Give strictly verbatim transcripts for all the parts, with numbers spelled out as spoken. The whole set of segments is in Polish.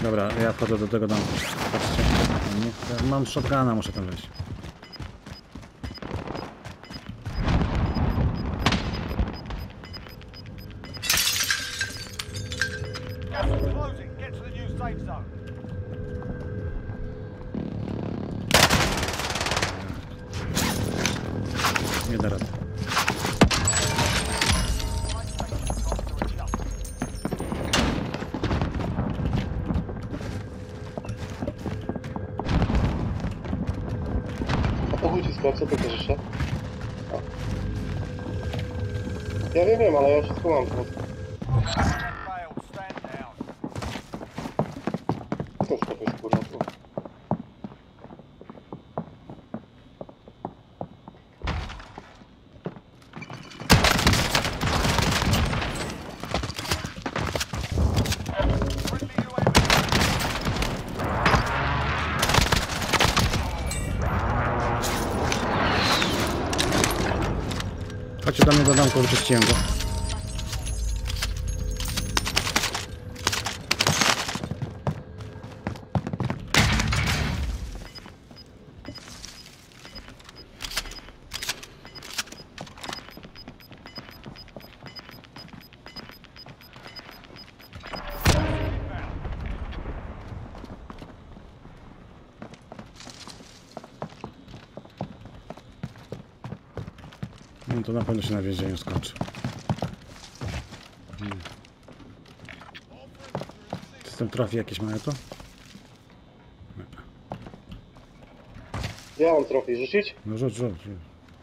Dobra, ja wchodzę do tego domu. Patrzcie. Nie, mam shotguna, muszę tam wejść. Nie da rady. Co to towarzysze? Ja wiem, wiem, ale ja wszystko mam po prostu. To jest to jest kurwa tu. Chodźcie do mnie do domku, wyczyściłem go. No to na pewno się na więzieniu skończy. Hmm. System trofii jakieś mają to? Ja mam trofii, rzucić? No rzuć, rzuć, rzuć.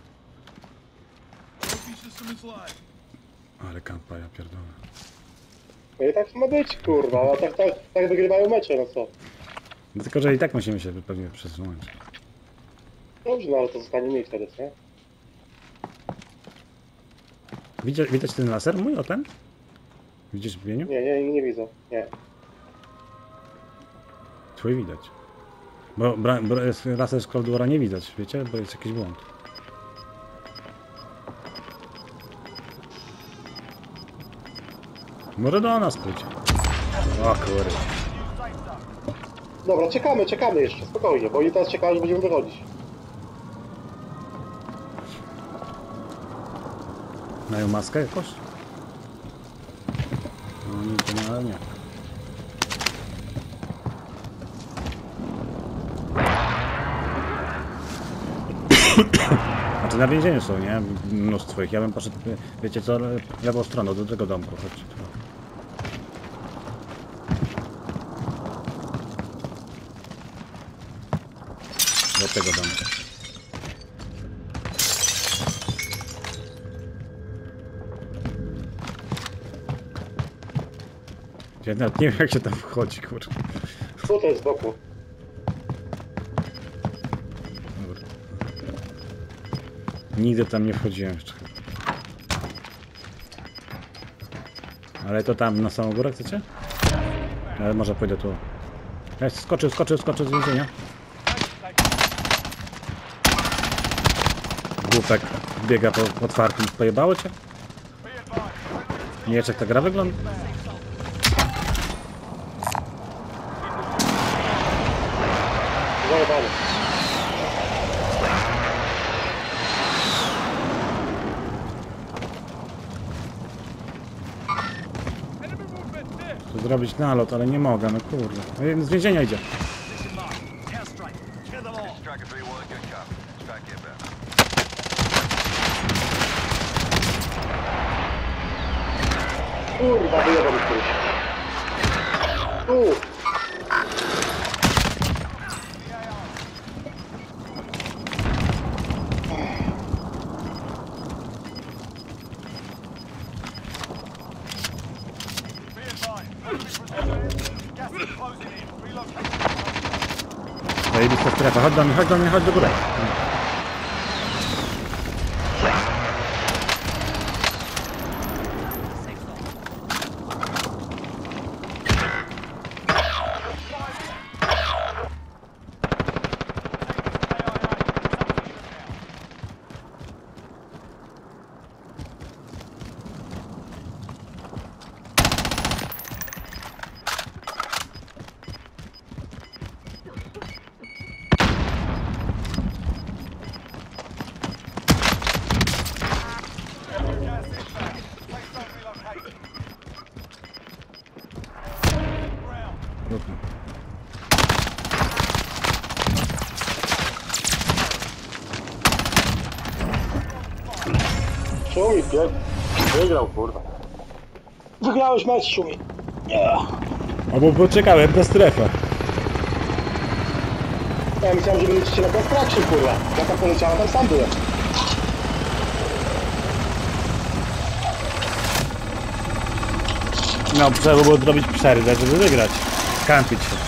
Ale kampa, ja pierdolę. No i tak ma być, kurwa, a tak, tak, tak wygrywają mecze, no co? No tylko, że i tak musimy się pewnie przesunąć. Dobrze, no ale to zostanie mi wtedy, nie? Widać, widać ten laser mój, o ten? Widzisz w bieniu? Nie, nie, nie widzę, nie. Twój widać. Bo bra, bra, laser z Cold War'a nie widać, wiecie? Bo jest jakiś błąd. Może do nas pójdzie. O kurwa. Dobra, czekamy, czekamy jeszcze, spokojnie, bo oni teraz czekają, że będziemy wychodzić. Mają maskę jakoś? No nie, to nie, ale nie. Znaczy na więzieniu są, nie? Mnóstwo ich. Ja bym poszedł, wiecie co, lewą stroną, do tego domku. Chodźcie. Do tego domku. Ja nawet nie wiem, jak się tam wchodzi, kurwa. Co to jest z boku? Dobra. Nigdy tam nie wchodziłem jeszcze. Ale to tam na samą górę chcecie? Ale może pójdę tu. Ja skoczył, skoczył, skoczył z więzienia. Głupek biega po otwartym. Pojebało cię? Nie wiesz, jak ta gra wygląda? Zajebany. Chcę zrobić nalot, ale nie mogę, no kurde. Z więzienia idzie. Kurwa, wyjebał mi któryś. Tu! Zajebista strefa. Chodź do mnie, chodź do mnie, chodź do góry. Trudno. Szumi, bieg. Wygrał, kurwa. Wygrałeś mecz, Szumi. O, bo poczekałem na strefę. Ja myślałem, że będziecie na construction, kurwa. Ja tam poleciałem, tam sam byłem. No, trzeba było zrobić przerwę, żeby wygrać. Kampić się.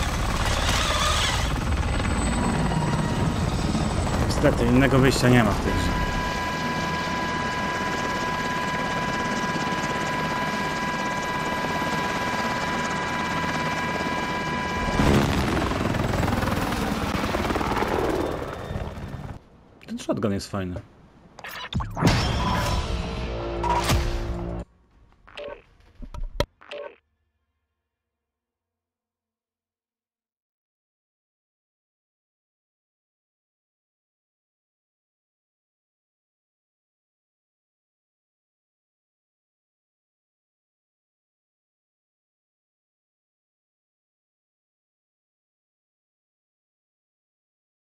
Niestety, innego wyjścia nie ma w tej grze. Ten shotgun jest fajny.